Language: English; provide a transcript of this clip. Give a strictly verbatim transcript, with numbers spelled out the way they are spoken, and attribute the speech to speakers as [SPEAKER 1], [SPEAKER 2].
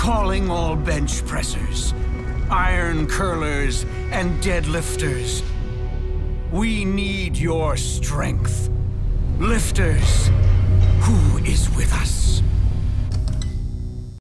[SPEAKER 1] Calling all bench pressers, iron curlers, and deadlifters. We need your strength. Lifters, who is with us?